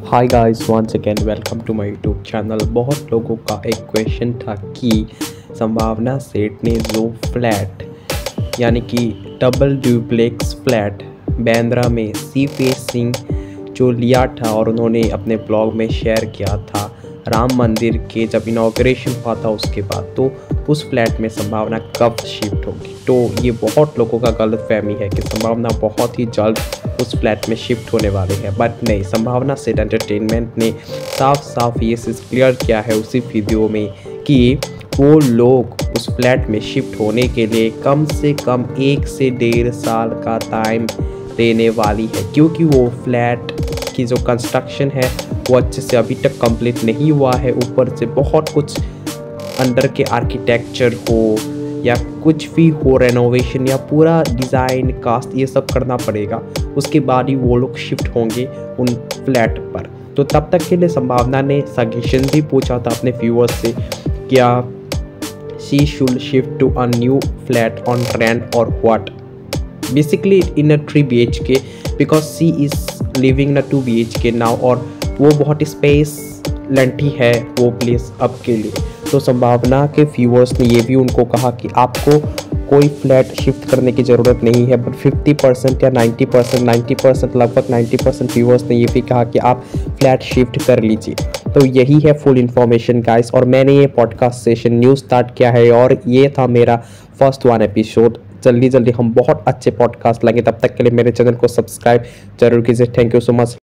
Hi guys, once again welcome to my YouTube channel. बहुत लोगों का एक क्वेश्चन था कि संभावना सेठ ने जो फ्लैट यानी कि डबल ड्यूप्लेक्स फ्लैट बांद्रा में सी फेसिंग जो लिया था और उन्होंने अपने ब्लॉग में शेयर किया था राम मंदिर के जब इनॉग्रेशन हुआ था उसके बाद, तो उस फ्लैट में संभावना कब शिफ्ट होगी। तो ये बहुत लोगों का गलत फहमी है कि संभावना बहुत ही जल्द उस फ्लैट में शिफ्ट होने वाले हैं, बट नहीं। संभावना सेठ एंटरटेनमेंट ने साफ साफ ये चीज़ क्लियर किया है उसी वीडियो में कि वो लोग उस फ्लैट में शिफ्ट होने के लिए कम से कम 1 से 1.5 साल का टाइम देने वाली है, क्योंकि वो फ्लैट की जो कंस्ट्रक्शन है वो अच्छे से अभी तक कंप्लीट नहीं हुआ है। ऊपर से बहुत कुछ अंडर के आर्किटेक्चर हो या कुछ भी हो, रेनोवेशन या पूरा डिज़ाइन कास्ट ये सब करना पड़ेगा, उसके बाद ही वो लोग शिफ्ट होंगे उन फ्लैट पर। तो तब तक के लिए संभावना ने सजेशन भी पूछा था अपने व्यूअर्स से, क्या she should shift to a new flat on rent और what. Basically in a 3 BHK because she is living in a 2 BHK now, और वो बहुत स्पेस लेंथी है वो प्लेस अब के लिए। तो संभावना के व्यूअर्स ने ये भी उनको कहा कि आपको कोई फ्लैट शिफ्ट करने की ज़रूरत नहीं है, बट 50% या 90% लगभग 90% व्यूअर्स ने ये भी कहा कि आप फ्लैट शिफ्ट कर लीजिए। तो यही है फुल इन्फॉर्मेशन गाइस, और मैंने ये पॉडकास्ट सेशन न्यू स्टार्ट किया है और ये था मेरा फर्स्ट 1 एपिसोड। जल्दी हम बहुत अच्छे पॉडकास्ट लाएंगे, तब तक के लिए मेरे चैनल को सब्सक्राइब जरूर कीजिए। Thank you so much.